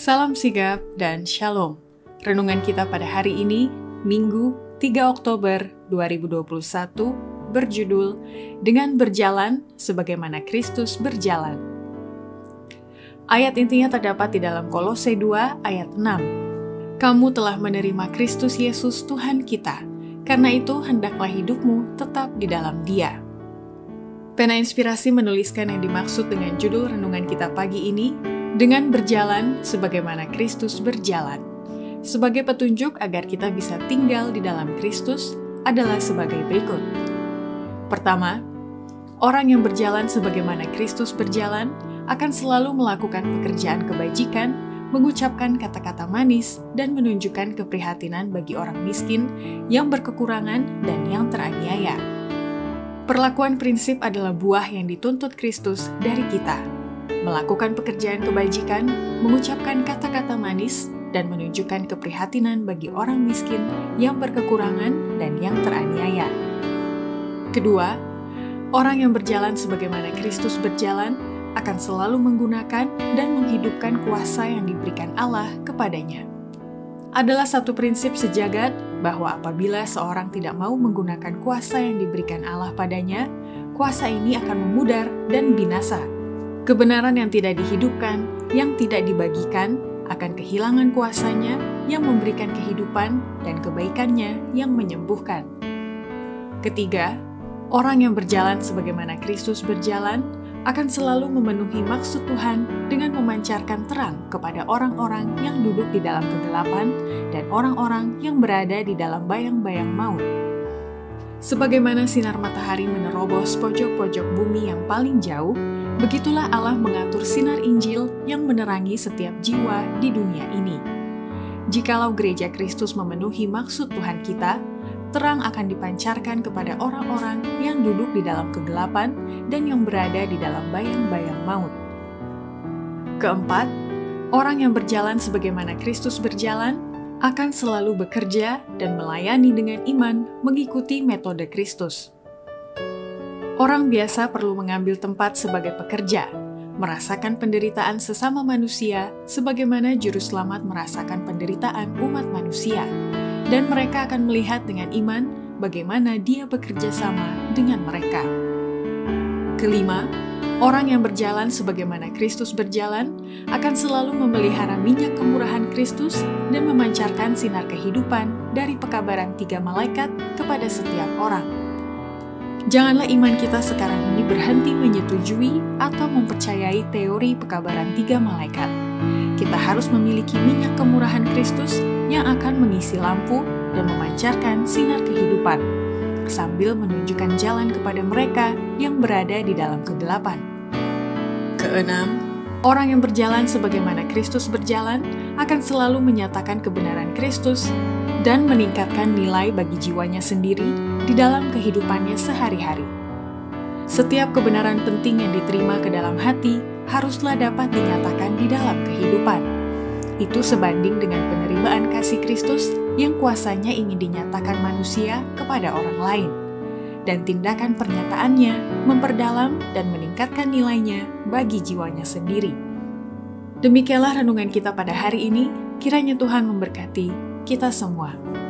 Salam sigap dan shalom. Renungan kita pada hari ini, Minggu 3 Oktober 2021, berjudul Dengan Berjalan Sebagaimana Kristus Berjalan. Ayat intinya terdapat di dalam Kolose 2 ayat 6. Kamu telah menerima Kristus Yesus Tuhan kita, karena itu hendaklah hidupmu tetap di dalam Dia. Pena Inspirasi menuliskan yang dimaksud dengan judul renungan kita pagi ini, dengan berjalan sebagaimana Kristus berjalan. Sebagai petunjuk agar kita bisa tinggal di dalam Kristus adalah sebagai berikut. Pertama, orang yang berjalan sebagaimana Kristus berjalan akan selalu melakukan pekerjaan kebajikan, mengucapkan kata-kata manis, dan menunjukkan keprihatinan bagi orang miskin yang berkekurangan dan yang teraniaya. Perlakuan prinsip adalah buah yang dituntut Kristus dari kita. Melakukan pekerjaan kebajikan, mengucapkan kata-kata manis, dan menunjukkan keprihatinan bagi orang miskin yang berkekurangan dan yang teraniaya. Kedua, orang yang berjalan sebagaimana Kristus berjalan akan selalu menggunakan dan menghidupkan kuasa yang diberikan Allah kepadanya. Adalah satu prinsip sejagat bahwa apabila seorang tidak mau menggunakan kuasa yang diberikan Allah padanya, kuasa ini akan memudar dan binasa. Kebenaran yang tidak dihidupkan, yang tidak dibagikan, akan kehilangan kuasanya yang memberikan kehidupan dan kebaikannya yang menyembuhkan. Ketiga, orang yang berjalan sebagaimana Kristus berjalan akan selalu memenuhi maksud Tuhan dengan memancarkan terang kepada orang-orang yang duduk di dalam kegelapan dan orang-orang yang berada di dalam bayang-bayang maut. Sebagaimana sinar matahari menerobos pojok-pojok bumi yang paling jauh, begitulah Allah mengatur sinar Injil yang menerangi setiap jiwa di dunia ini. Jikalau gereja Kristus memenuhi maksud Tuhan kita, terang akan dipancarkan kepada orang-orang yang duduk di dalam kegelapan dan yang berada di dalam bayang-bayang maut. Keempat, orang yang berjalan sebagaimana Kristus berjalan akan selalu bekerja dan melayani dengan iman mengikuti metode Kristus. Orang biasa perlu mengambil tempat sebagai pekerja, merasakan penderitaan sesama manusia sebagaimana Juru Selamat merasakan penderitaan umat manusia, dan mereka akan melihat dengan iman bagaimana Dia bekerja sama dengan mereka. Kelima, orang yang berjalan sebagaimana Kristus berjalan akan selalu memelihara minyak kemurahan Kristus dan memancarkan sinar kehidupan dari pekabaran 3 malaikat kepada setiap orang. Janganlah iman kita sekarang ini berhenti menyetujui atau mempercayai teori pekabaran 3 malaikat. Kita harus memiliki minyak kemurahan Kristus yang akan mengisi lampu dan memancarkan sinar kehidupan, sambil menunjukkan jalan kepada mereka yang berada di dalam kegelapan. Keenam, orang yang berjalan sebagaimana Kristus berjalan akan selalu menyatakan kebenaran Kristus dan meningkatkan nilai bagi jiwanya sendiri di dalam kehidupannya sehari-hari. Setiap kebenaran penting yang diterima ke dalam hati haruslah dapat dinyatakan di dalam kehidupan. Itu sebanding dengan penerimaan kasih Kristus yang kuasanya ingin dinyatakan manusia kepada orang lain, dan tindakan pernyataannya memperdalam dan meningkatkan nilainya bagi jiwanya sendiri. Demikianlah renungan kita pada hari ini, kiranya Tuhan memberkati kita semua.